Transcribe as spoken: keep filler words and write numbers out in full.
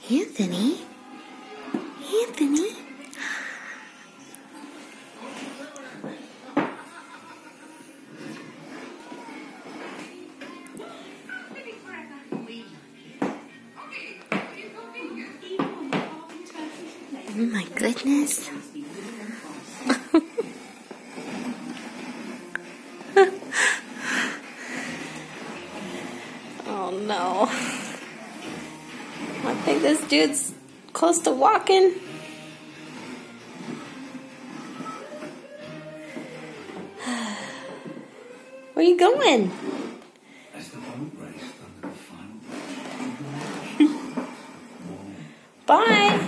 Anthony? Anthony? Oh my goodness. Oh no. I think this dude's close to walking. Where are you going? Bye.